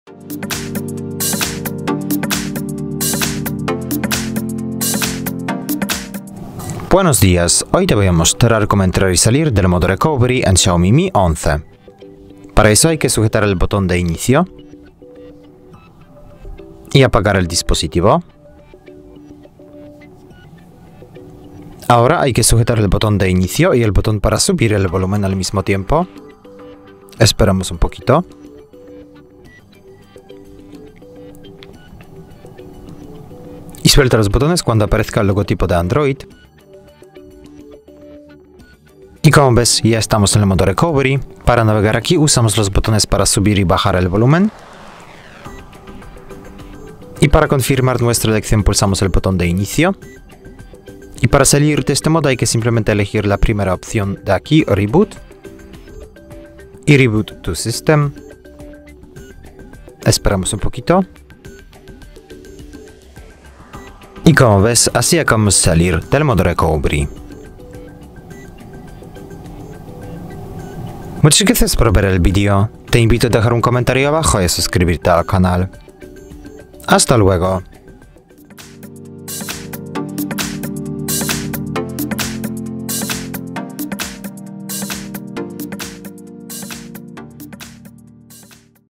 Buenos días, hoy te voy a mostrar cómo entrar y salir del modo Recovery en Xiaomi Mi 11. Para eso hay que sujetar el botón de inicio y apagar el dispositivo. Ahora hay que sujetar el botón de inicio y el botón para subir el volumen al mismo tiempo. Esperamos un poquito. Y suelta los botones cuando aparezca el logotipo de Android. Y como ves, ya estamos en el modo Recovery. Para navegar aquí usamos los botones para subir y bajar el volumen. Y para confirmar nuestra elección pulsamos el botón de inicio. Y para salir de este modo hay que simplemente elegir la primera opción de aquí, Reboot. Y Reboot to System. Esperamos un poquito. Y como ves, así acabamos de salir del modo Recovery. Muchas gracias por ver el vídeo. Te invito a dejar un comentario abajo y a suscribirte al canal. Hasta luego.